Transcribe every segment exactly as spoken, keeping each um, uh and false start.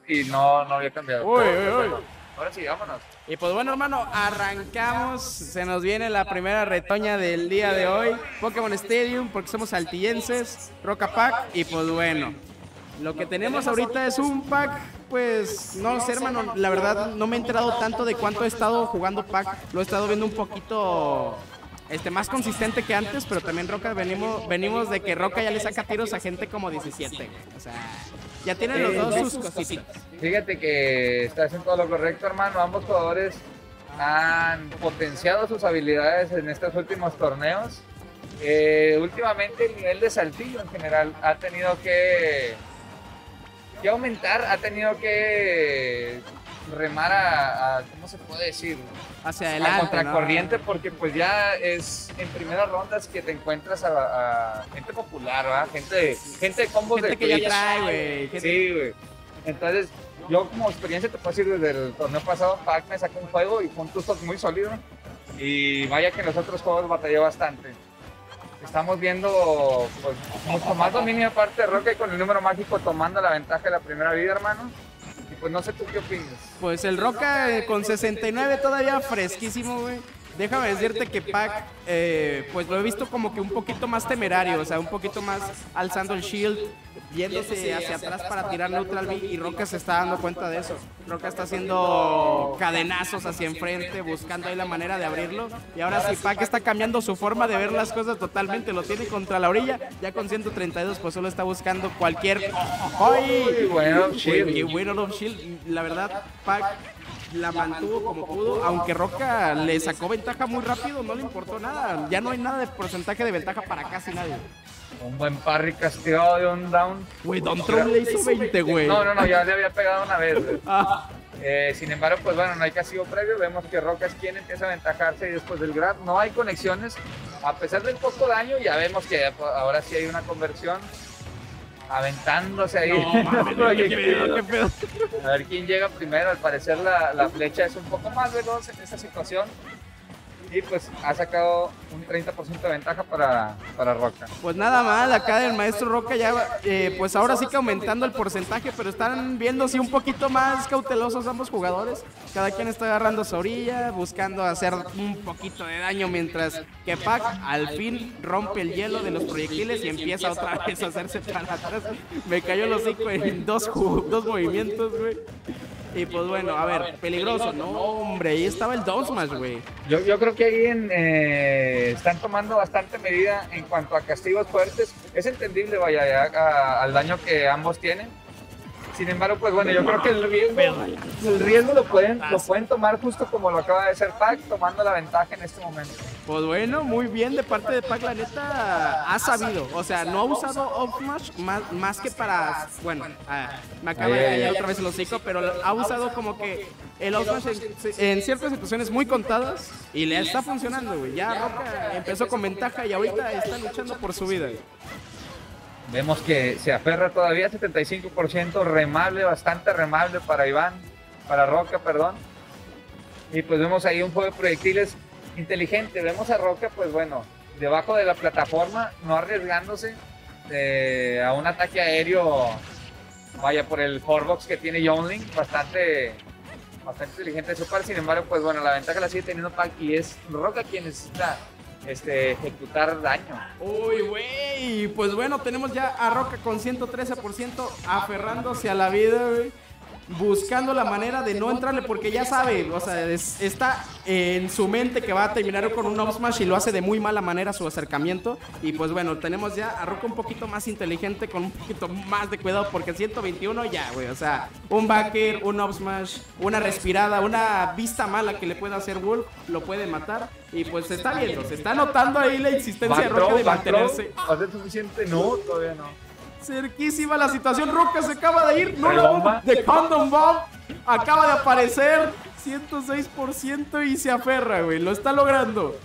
y no, no había cambiado. Uy, Pero, uy, uy. bueno, ahora sí, vámonos. Y pues bueno, hermano, arrancamos. Se nos viene la primera retoña del día de hoy. Pokémon Stadium, porque somos saltillenses, Roca Pack. Y pues bueno, lo que tenemos ahorita es un pack, pues no sé, hermano, la verdad no me he enterado tanto de cuánto he estado jugando pack. Lo he estado viendo un poquito este, más consistente que antes, pero también Roca venimos, venimos de que Roca ya le saca tiros a gente como diecisiete. O sea, ya tienen los dos sus cositas. Fíjate que estás en todo lo correcto, hermano. Ambos jugadores han potenciado sus habilidades en estos últimos torneos. Eh, últimamente el nivel de Saltillo en general ha tenido que, que aumentar, ha tenido que remar a, a ¿cómo se puede decir? Hacia adelante, a contracorriente, ¿no? Porque pues ya es en primeras rondas que te encuentras a, a gente popular, ¿verdad? Gente, gente de combos Gente de que ya Twitch. trae, güey. Gente... Sí, güey. Entonces, yo como experiencia te puedo decir, desde el torneo pasado, Pac me sacó un juego y fue un two-stock muy sólido. Y vaya que en los otros juegos batallé bastante. Estamos viendo pues, mucho más dominio aparte de Roca y con el número mágico tomando la ventaja de la primera vida, hermano. Y pues no sé tú qué opinas. Pues el Roca eh, con sesenta y nueve todavía fresquísimo, güey. Déjame decirte que Pac, eh, pues lo he visto como que un poquito más temerario, o sea, un poquito más alzando el shield, viéndose hacia atrás para tirar neutral B, y Roca se está dando cuenta de eso. Roca está haciendo cadenazos hacia enfrente, buscando ahí la manera de abrirlo, y ahora sí Pac está cambiando su forma de ver las cosas totalmente, lo tiene contra la orilla, ya con ciento treinta y dos pues solo está buscando cualquier... ¡Ay! Bueno, shield. Qué bueno Love Shield, la verdad, Pac la mantuvo como pudo, aunque Roca le sacó ventaja muy rápido, no le importó nada, ya no hay nada de porcentaje de ventaja para casi nadie. Un buen parry castigado de un down. Güey, Don Trump le hizo veinte, güey. No, no, no, ya le había pegado una vez. Ah. Eh, sin embargo, pues bueno, no hay castigo previo. Vemos que Roca es quien empieza a aventajarse y después del grab no hay conexiones. A pesar del poco daño, ya vemos que ahora sí hay una conversión. Aventándose ahí. No, mames, qué pedo, qué pedo. A ver quién llega primero. Al parecer la, la flecha es un poco más veloz en esta situación. Y pues ha sacado un treinta por ciento de ventaja para, para Roca. Pues nada mal, acá el maestro Roca ya, eh, pues ahora sí que aumentando el porcentaje, pero están viéndose un poquito más cautelosos ambos jugadores. Cada quien está agarrando su orilla, buscando hacer un poquito de daño, mientras que Pac al fin rompe el hielo de los proyectiles y empieza otra vez a hacerse para atrás. Me cayó el hocico en dos, dos movimientos, güey. Y pues bueno, a ver, peligroso. No, hombre, ahí estaba el down smash, güey. Yo, yo creo que ahí en, eh, están tomando bastante medida en cuanto a castigos fuertes. Es entendible, vaya, ya, a, al daño que ambos tienen. Sin embargo, pues bueno, yo creo que el riesgo, el riesgo lo, pueden, lo pueden tomar justo como lo acaba de hacer Pac, tomando la ventaja en este momento. Pues bueno, muy bien de parte de Pac, la neta ha sabido, o sea, no ha usado off smash más, más que para, bueno, ah, me acaba de caer otra vez el hocico, pero ha usado como que el off smash en, en ciertas situaciones muy contadas y le está funcionando, güey. Ya Roca empezó con ventaja y ahorita está luchando por su vida, güey. Vemos que se aferra todavía, setenta y cinco por ciento, remable, bastante remable para Iván, para Roca, perdón. Y pues vemos ahí un juego de proyectiles inteligente. Vemos a Roca, pues bueno, debajo de la plataforma, no arriesgándose eh, a un ataque aéreo, vaya, por el forbox que tiene Youngling, bastante, bastante inteligente de su parte. Sin embargo, pues bueno, la ventaja la sigue teniendo Pac y es Roca quien necesita Este, ejecutar daño. Uy, güey, pues bueno, tenemos ya a Roca con ciento trece por ciento aferrándose a la vida, güey. Buscando la manera de no entrarle porque ya sabe, o sea, es, está en su mente que va a terminar con un up smash y lo hace de muy mala manera su acercamiento. Y pues bueno, tenemos ya a Roca un poquito más inteligente con un poquito más de cuidado porque ciento veintiuno ya, güey, o sea, un backer, un up smash, una respirada, una vista mala que le pueda hacer Wolf, lo puede matar. Y pues se está viendo, se está notando ahí la existencia de Roca de mantenerse. ¿Va a ser suficiente? No, todavía no. Cerquísima la situación, Roca se acaba de ir, no la bomba de Condom Bomb acaba de aparecer, ciento seis por ciento y se aferra, güey, lo está logrando.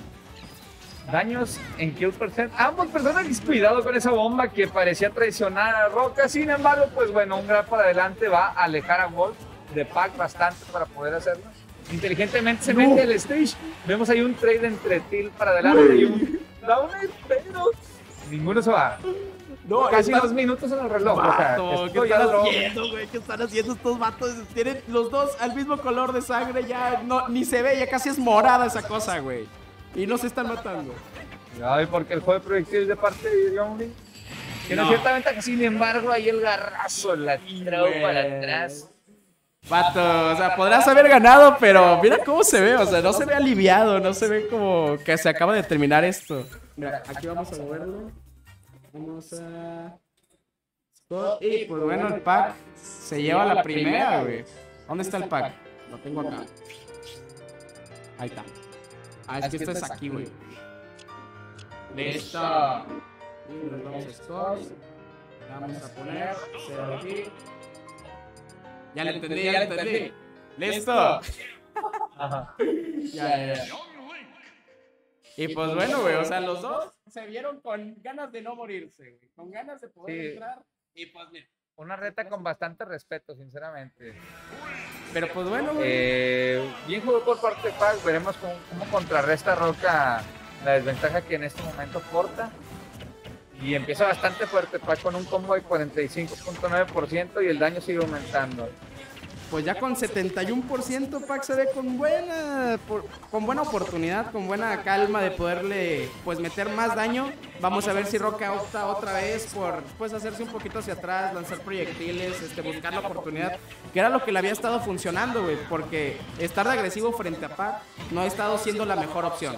Daños en kill percent, ambos personas, cuidado con esa bomba que parecía traicionar a Roca. Sin embargo, pues bueno, un grab para adelante va a alejar a Wolf de Pac bastante para poder hacerlo. Inteligentemente se no. mete al stage, vemos ahí un trade entre Till para adelante y un down, pero ninguno se va. No, casi está... dos minutos en el reloj. Vato, o sea, ¿qué están haciendo, güey? ¿Qué están haciendo estos vatos? Tienen los dos al mismo color de sangre, ya no, ni se ve, ya casi es morada esa cosa, güey. Y no se están matando. Ay, porque el juego de proyectiles de parte de Youngly tiene No. cierta ventaja, sin embargo, ahí el garrazo la tiró para atrás. Vato, o sea, podrás haber ganado, pero mira cómo se ve, o sea, no se ve aliviado, no se ve como que se acaba de terminar esto. Mira, aquí vamos a moverlo. Vamos a... Y pues bueno, el pack se lleva la primera, güey. ¿Dónde está el pack? Lo tengo acá. Ahí está. Ah, es que esto es aquí, güey. Listo. Y nos vamos a scores. Vamos a poner cero aquí. Ya le entendí, ya le entendí. Listo. Ajá. Ya, ya, ya. Y pues bueno, güey, o sea, los dos se vieron con ganas de no morirse, güey. Con ganas de poder Sí. entrar. Y pues mira. Una reta con bastante respeto, sinceramente. Pero pues bueno, güey. Eh, bien jugó por parte de Pac. Veremos cómo, cómo contrarresta Roca la desventaja que en este momento porta. Y empieza bastante fuerte Pac con un combo de cuarenta y cinco punto nueve por ciento y el daño sigue aumentando. Pues ya con setenta y uno por ciento Pac se ve con buena por, con buena oportunidad, con buena calma de poderle pues meter más daño. Vamos a ver si Roca opta otra vez por pues hacerse un poquito hacia atrás, lanzar proyectiles, este, buscar la oportunidad, que era lo que le había estado funcionando, güey, porque estar de agresivo frente a Pac no ha estado siendo la mejor opción.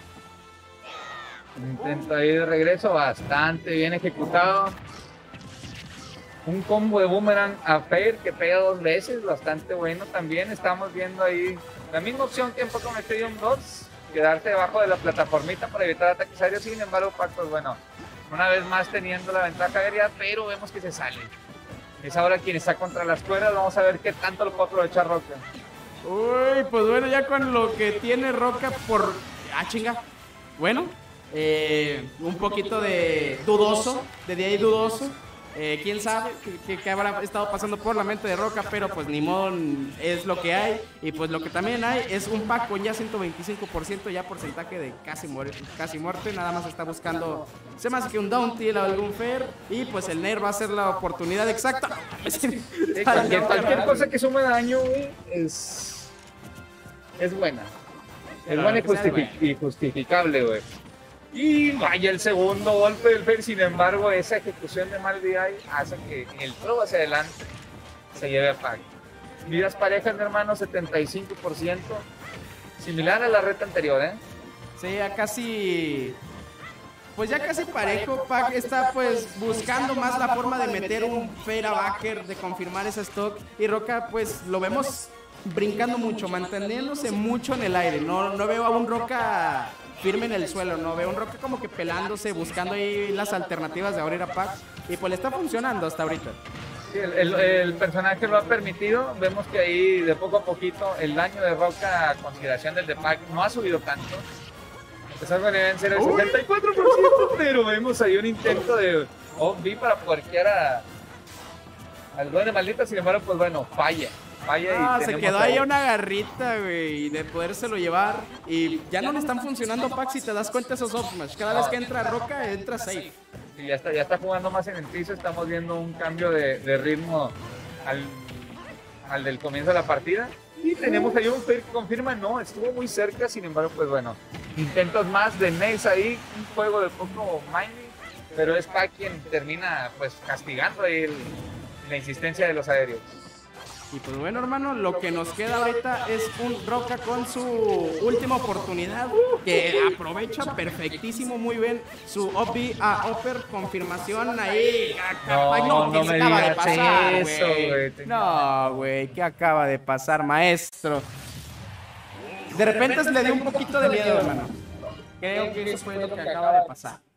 Intento ahí de regreso, bastante bien ejecutado. Un combo de boomerang a Fair que pega dos veces, bastante bueno también. Estamos viendo ahí la misma opción que en Pokémon Stadium dos, quedarse debajo de la plataformita para evitar ataques aéreos. Sin embargo, Pac, pues bueno, una vez más teniendo la ventaja aérea, pero vemos que se sale. Es ahora quien está contra las cuerdas. Vamos a ver qué tanto lo puede aprovechar Roca. Uy, pues bueno, ya con lo que tiene Roca por... Ah, chinga. Bueno, eh, un poquito de dudoso, de día y dudoso. Eh, quién sabe qué, qué habrá estado pasando por la mente de Roca, pero pues ni modo, es lo que hay. Y pues lo que también hay es un pack con ya ciento veinticinco por ciento ya porcentaje de casi, muere, casi muerte. Nada más está buscando, se me hace que un down tilt o algún fair. Y pues el Nair va a ser la oportunidad exacta. Sí, cualquier, cualquier cosa que sume daño, güey, es, es buena. Es buena y, justific y justificable, güey. Y vaya el segundo golpe del Fair. Sin embargo, esa ejecución de Malvi hace que el throw hacia adelante se lleve a Pac. Vidas parejas, mi hermano, setenta y cinco por ciento. Similar a la reta anterior, ¿eh? Sí, ya casi... Pues ya casi parejo. Pac está pues buscando más la forma de meter un Fair a backer, de confirmar ese stock. Y Roca pues lo vemos brincando mucho, manteniéndose mucho en el aire. No, no veo a un Roca firme en el suelo, no veo un Roca como que pelándose, buscando ahí las alternativas de abrir a Pac. Y pues le está funcionando hasta ahorita. Sí, el, el, el personaje lo ha permitido. Vemos que ahí de poco a poquito el daño de Roca a consideración del de Pac no ha subido tanto. A pesar de que deben ser el setenta y cuatro por ciento, pero vemos ahí un intento de Off-B para puerquear a, al duende maldita. Sin embargo, pues bueno, falla. Falla ah, y se quedó ahí una garrita, güey, de podérselo llevar. Y ya no le están funcionando Pac, si te das cuenta esos off smash. Cada vez que entra Roca, entra safe. Sí, ya está, ya está jugando más en el piso. Estamos viendo un cambio de, de ritmo al, al del comienzo de la partida. Y tenemos ahí un Fair que confirma, no, estuvo muy cerca. Sin embargo, pues bueno, intentos más de Nace ahí, un juego de poco mining, pero es Pac quien termina pues castigando ahí el, la insistencia de los aéreos. Y pues bueno, hermano, lo que nos queda ahorita es un Roca con su última oportunidad, que aprovecha perfectísimo, muy bien su O P a Upper, confirmación ahí. No, no, no me acaba de digas pasar, eso, güey. güey. No, güey, ¿qué acaba de pasar, maestro? De repente le dio un poquito de miedo, hermano. Creo que eso fue lo que acaba de pasar.